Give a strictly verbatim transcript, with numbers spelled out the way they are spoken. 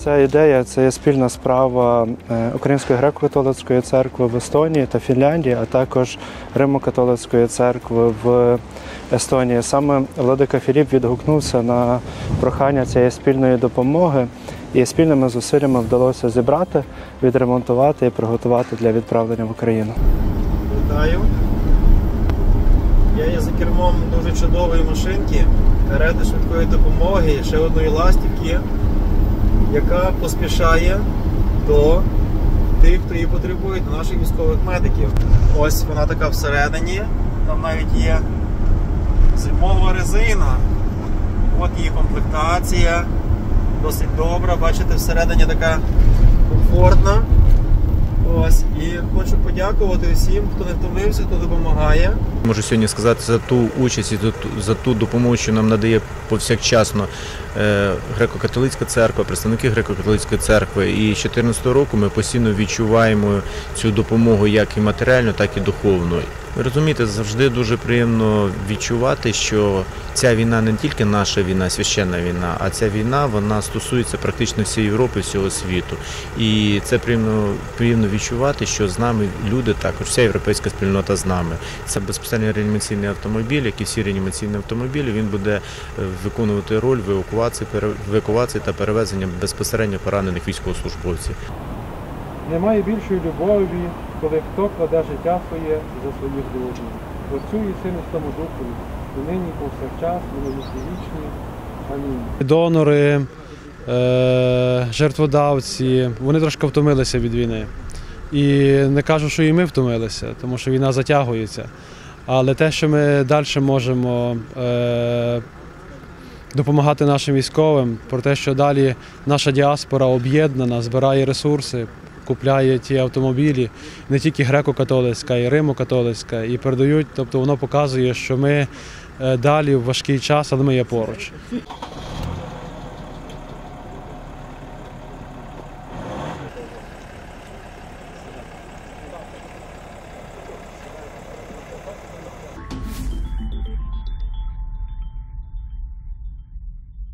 Ця ідея – це є спільна справа Української греко-католицької церкви в Естонії та Фінляндії, а також Римо-католицької церкви в Естонії. Саме владика Філіп відгукнувся на прохання цієї спільної допомоги, і спільними зусиллями вдалося зібрати, відремонтувати і приготувати для відправлення в Україну. Вітаю! Я є за кермом дуже чудової машинки, карети швидкої допомоги, ще одної ластівки, яка поспішає до тих, хто її потребує, до наших військових медиків. Ось вона така всередині, там навіть є зимова резина, от її комплектація, досить добра, бачите, всередині така комфортна. Ось, і хочу подякувати усім, хто не втомився, хто допомагає. Можу сьогодні сказати за ту участь і за ту допомогу, що нам надає повсякчасно Греко-католицька церква, представники Греко-католицької церкви. І з дві тисячі чотирнадцятого року ми постійно відчуваємо цю допомогу як і матеріальну, так і духовну. Ви розумієте, завжди дуже приємно відчувати, що ця війна не тільки наша війна, священна війна, а ця війна, вона стосується практично всієї Європи, всього світу. І це приємно, приємно відчувати, що з нами люди також, вся європейська спільнота з нами. Це безпосередньо реанімаційний автомобіль, як і всі реанімаційні автомобілі, він буде виконувати роль в евакуації, евакуації та перевезення безпосередньо поранених військовослужбовців. Немає більшої любові, коли хто кладе життя своє за своїх друзів. Отцю і Сину Святому Духові, і нині і повсякчас, і на віки вічні. Амінь. Донори, е- жертводавці, вони трошки втомилися від війни. І не кажу, що і ми втомилися, тому що війна затягується. Але те, що ми далі можемо е- допомагати нашим військовим, про те, що далі наша діаспора об'єднана, збирає ресурси, купляє ті автомобілі, не тільки греко-католицька, і римо-католицька, і передають, тобто воно показує, що ми далі в важкий час, але ми є поруч.